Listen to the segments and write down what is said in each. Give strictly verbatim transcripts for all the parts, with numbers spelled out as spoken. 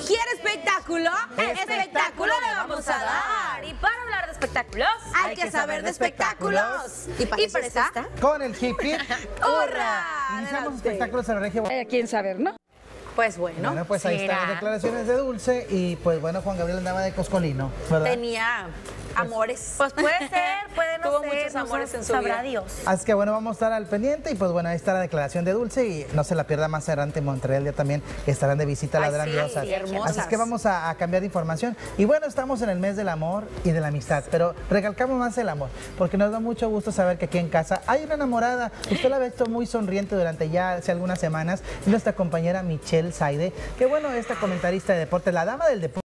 ¿Quiere espectáculo? Espectáculo, Espectáculo le vamos a dar. Y para hablar de espectáculos, Hay que saber de espectáculos. ¿Y para eso está? Con el hip hip. ¡Hurra! Iniciamos Adelante. espectáculos en la región. Eh, ¿Quién saber, no? Pues bueno, Bueno, pues ahí será. están las declaraciones de Dulce y pues bueno, Juan Gabriel andaba de coscolino, ¿verdad? tenía amores. Pues puede ser, puede no Tuvo ser, muchos no amores sé, en su sabrá vida. Dios. Así que bueno, vamos a estar al pendiente y pues bueno, ahí está la declaración de Dulce y no se la pierda más adelante en Montreal, ya también estarán de visita las Ay, sí, grandiosas. sí, hermosas. Así es que vamos a, a cambiar de información. Y bueno, estamos en el mes del amor y de la amistad, pero recalcamos más el amor, porque nos da mucho gusto saber que aquí en casa hay una enamorada. Usted la ha visto muy sonriente durante ya hace algunas semanas, nuestra compañera Michelle Saide, que bueno, esta comentarista de deporte, la dama del deporte,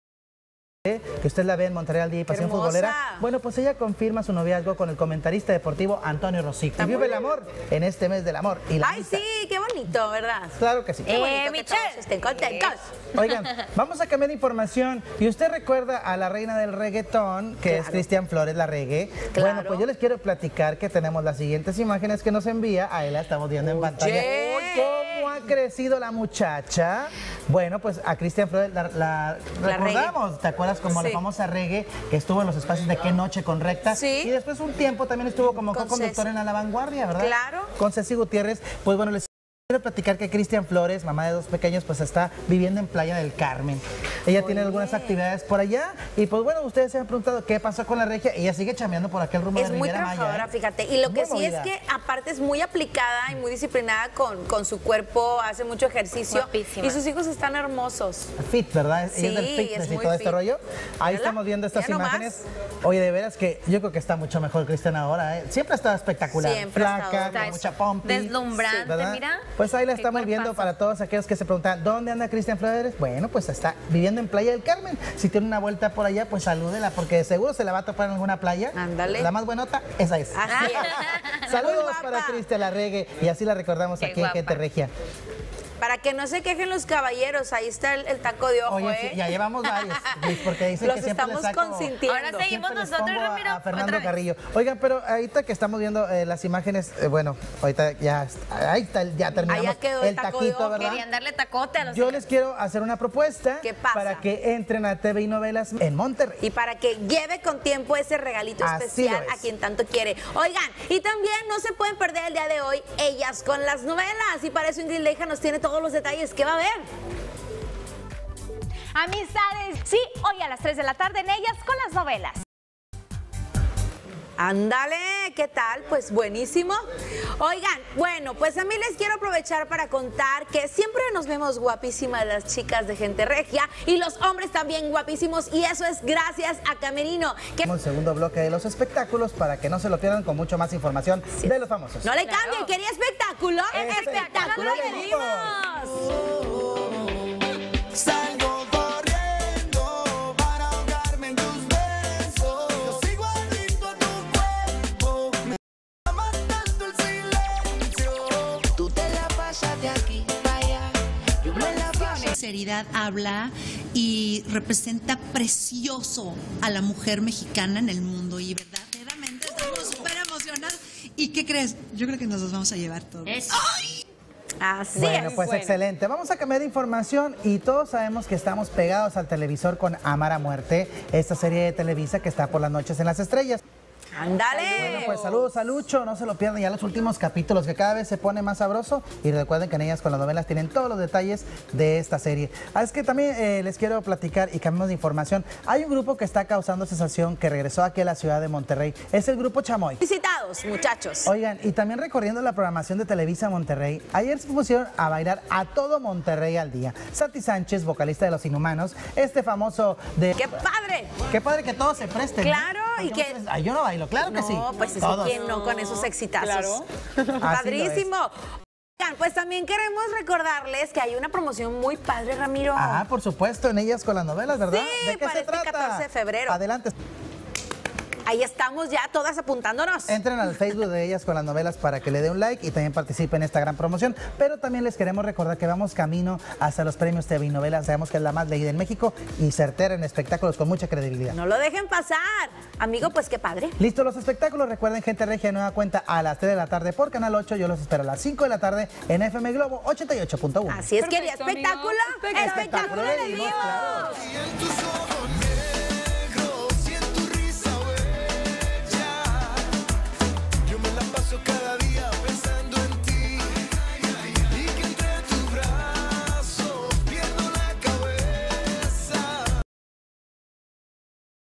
que usted la ve en Montreal Día y Pasión Hermosa. Futbolera. Bueno, pues ella confirma su noviazgo con el comentarista deportivo Antonio Rosico. Y vive el amor en este mes del amor y la Ay, amistad. sí, qué bonito, ¿verdad? Claro que sí. Qué bonito Eh, que Michelle. todos estén contentos. Oigan, vamos a cambiar de información. Y usted recuerda a la reina del reggaetón, que es Claro. Cristian Flores, la reggae. Claro. Bueno, pues yo les quiero platicar que tenemos las siguientes imágenes que nos envía. Ahí la estamos viendo en pantalla. ¿Cómo ha crecido la muchacha? Bueno, pues a Cristian Flores la, la La recordamos. ¿Te acuerdas como Sí. la famosa reggae que estuvo en los espacios de Qué Noche con Recta? Sí. Y después un tiempo también estuvo como Con co-conductor Ceci. en La Vanguardia, ¿verdad? Claro. Con Ceci Gutiérrez. Pues bueno, les quiero platicar que Cristian Flores, mamá de dos pequeños, pues está viviendo en Playa del Carmen. Ella tiene algunas actividades por allá y pues bueno, ustedes se han preguntado qué pasó con la regia. Ella sigue chameando por aquel rumbo Es de muy Riviera Maya, trabajadora, ¿eh? fíjate. Y lo que Muy sí movida. es que aparte es muy aplicada y muy disciplinada con, con su cuerpo, hace mucho ejercicio. Guapísima. Y sus hijos están hermosos. Fit, ¿verdad? Sí, Ella es del fitness es y muy todo este fit. rollo. Ahí Mírala, estamos viendo estas ya nomás. imágenes. Oye, de veras que yo creo que está mucho mejor Cristian ahora, ¿eh? Siempre ha estado espectacular. Siempre ha Flaca, estado. con Está mucha pompi. deslumbrante, ¿verdad? mira. Pues ahí la Qué estamos viendo cuerpazo. para todos aquellos que se preguntan, ¿dónde anda Cristian Flores? Bueno, pues está viviendo en Playa del Carmen. Si tiene una vuelta por allá, pues salúdela, porque de seguro se la va a topar en alguna playa. Ándale. La más buenota, esa es. Así es. Saludos Muy guapa. para Cristian la Reggae y así la recordamos Qué aquí en guapa. Gente Regia. Para que no se quejen los caballeros, ahí está el, el taco de ojo, Oye, ¿eh? sí, ya llevamos varios, Luis, porque dicen Los que siempre les estamos saco... consintiendo. Ahora seguimos Siempre les nosotros, pongo a- Ramiro, a Fernando otra vez. Carrillo. Oigan, pero ahorita que estamos viendo eh, las imágenes, eh, bueno, ahorita ya, ahí está, ya terminamos Ahí ya quedó el el taco de taquito, ojo. ¿verdad? Querían darle tacote a los Yo les quiero hacer una propuesta ¿Qué pasa? para que entren a T V y Novelas en Monterrey. Y para que lleve con tiempo ese regalito Así especial lo es. a quien tanto quiere. Oigan, y también no se pueden perder el día de hoy Ellas con las Novelas. Y para eso Ingrid Leija nos tiene todos los detalles. ¿Qué va a haber? Amistades, sí, hoy a las tres de la tarde en Ellas con las Novelas. Ándale, ¿qué tal? Pues buenísimo. Oigan, bueno, pues a mí les quiero aprovechar para contar que siempre nos vemos guapísimas las chicas de Gente Regia y los hombres también guapísimos, y eso es gracias a Camerino. Que El segundo bloque de los espectáculos para que no se lo pierdan con mucho más información de los famosos. no le cambien, ¿quería espectáculo? Espectáculo le dimos. Salgo corriendo para ahogarme en tus besos. Yo sigo adicto a tu cuerpo. Me está matando el silencio. Tú te la pasas de aquí para allá. Yo me la paso. Sinceridad habla y representa precioso a la mujer mexicana en el mundo y verdaderamente estamos súper emocionados. ¿Y qué crees? Yo creo que nos los vamos a llevar todos. Eso. Así Bueno, es. pues excelente. Vamos a cambiar de información y todos sabemos que estamos pegados al televisor con Amar a Muerte, esta serie de Televisa que está por las noches en las estrellas. Ándale. Bueno, pues saludos a Lucho, no se lo pierdan ya los últimos capítulos que cada vez se pone más sabroso y recuerden que en Ellas con las Novelas tienen todos los detalles de esta serie. Ah, es que también eh, les quiero platicar y cambiamos de información. Hay un grupo que está causando sensación que regresó aquí a la ciudad de Monterrey, es el grupo Chamoy. Visitados, muchachos. Oigan, y también recorriendo la programación de Televisa Monterrey, ayer se pusieron a bailar a todo Monterrey al día. Santi Sánchez, vocalista de Los Inhumanos, este famoso de... ¡Qué padre! Qué padre que todos se presten. ¿no? Claro, y Porque que- muchas veces, "Ay, yo no bailo, claro que sí. No, pues eso, Todos. ¿quién no con esos exitazos? Así Padrísimo. Oigan, pues también queremos recordarles que hay una promoción muy padre, Ramiro. Ah, por supuesto, en Ellas con las Novelas, ¿verdad? Sí, ¿De qué para se este trata? catorce de febrero. Adelante. ahí estamos ya todas apuntándonos. Entren al Facebook de Ellas con las Novelas para que le dé un like y también participen en esta gran promoción. Pero también les queremos recordar que vamos camino hasta los premios T V y Novelas. Sabemos que es la más leída en México y certera en espectáculos con mucha credibilidad. No lo dejen pasar. Amigo, pues qué padre. Listo los espectáculos. Recuerden, Gente Regia, nueva cuenta a las tres de la tarde por Canal ocho. Yo los espero a las cinco de la tarde en F M Globo ochenta y ocho punto uno. Así es, quería Perfecto, amigo. espectáculo. Perfecto. Espectáculo en el Espectáculo, vivo. claro.